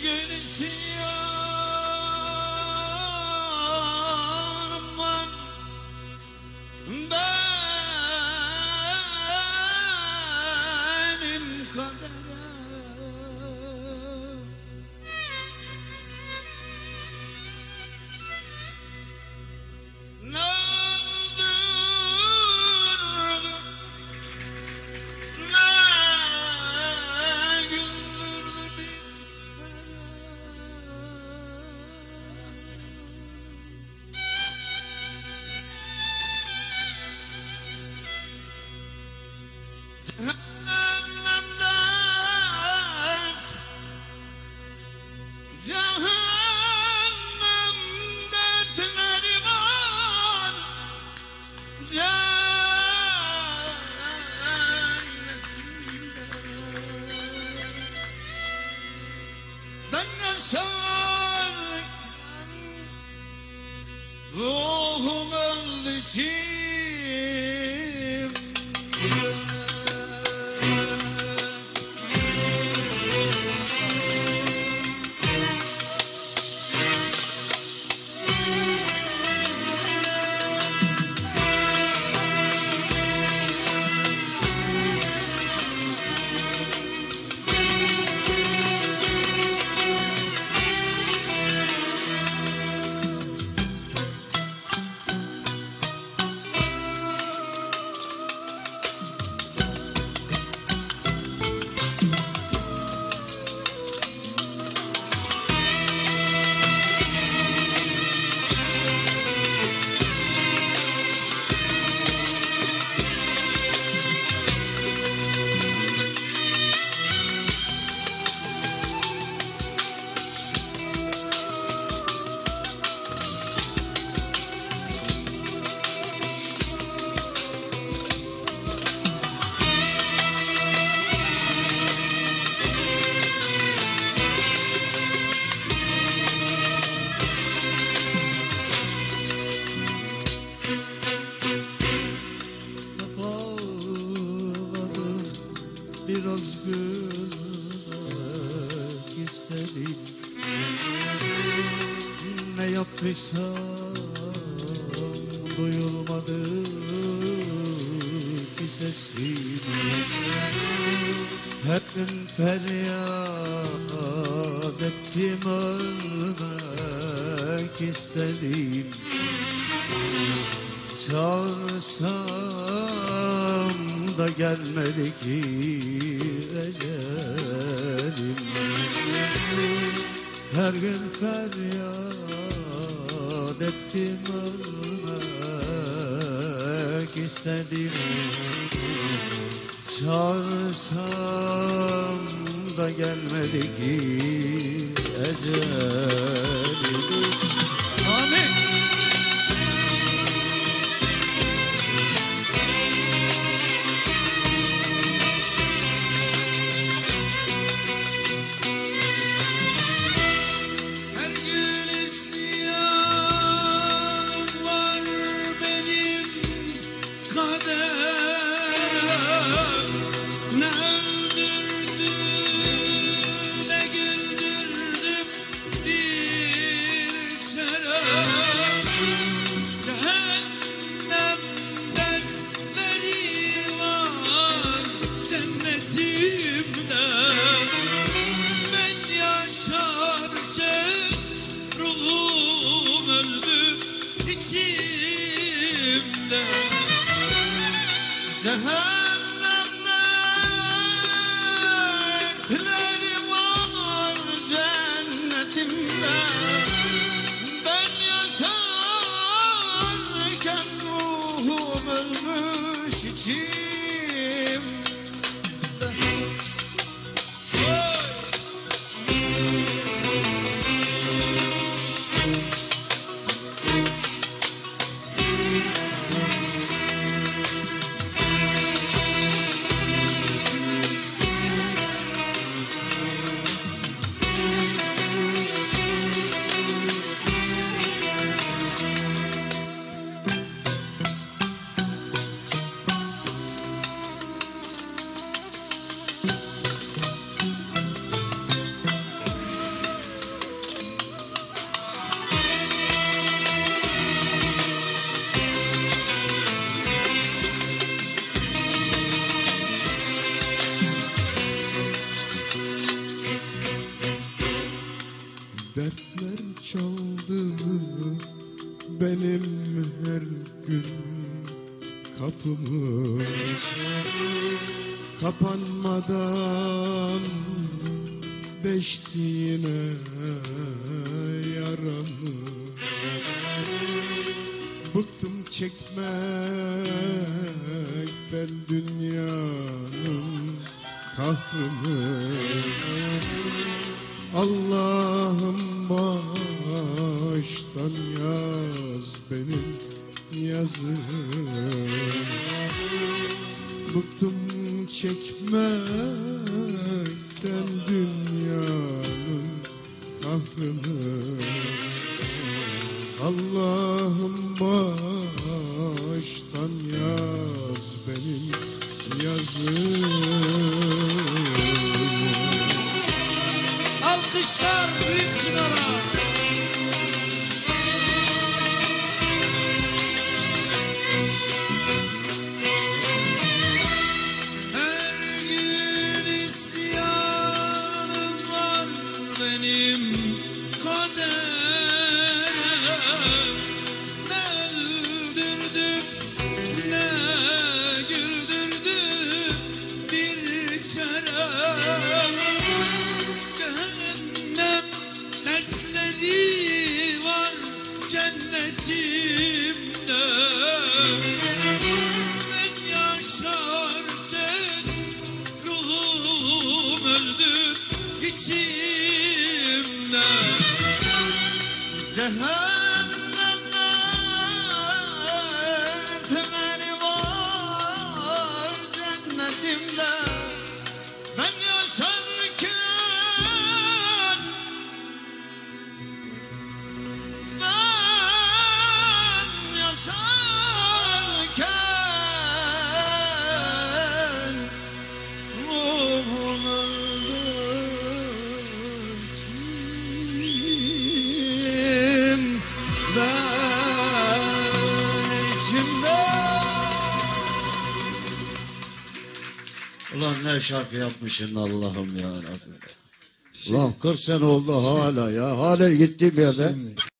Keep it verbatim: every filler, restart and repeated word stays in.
gün isyanım var benim kadere. Ne öldürdü ne güldürdü cehennem dert, cehennem dertleri var, cehennemde. Ben yaşarken ruhum öldü içimde. Biraz gülmek istedim, ne yaptıysam duyulmadı ki sesim. Her gün feryat ettim, ölmek istedim. Çağırsam da gelmedi ki ecelim. Her gün feryat ettim, ölmek istedim. Çağırsam da gelmedi ki ecelim. Amin. Ne öldürdü ne güldürdü kapımı kapanmadan beştiğine yaramı. Bıktım çekmekten dünyanın kahrını. Allah'ım baştan yaz benim yazım. Bıktım çekmekten dünyanın kahrını. Allah'ım baştan yaz benim yazım. Alkışlar Büyük Çınar'a. Her gün isyanım var benim kaderem. Ne öldürdüm ne güldürdüm bir çarem. Cehennem dertleri var cennetimde. Ben yaşarken ruhum öldü içimde. Cehennemler temeli var cennetimde. Ben yaşarken Ben yaşarken ruhum öldü içimde, içimde. Ulan ne şarkı yapmışsın Allah'ım ya Rabbi. Ulan kırk sene oldu hala ya. Hala gittiğim yerde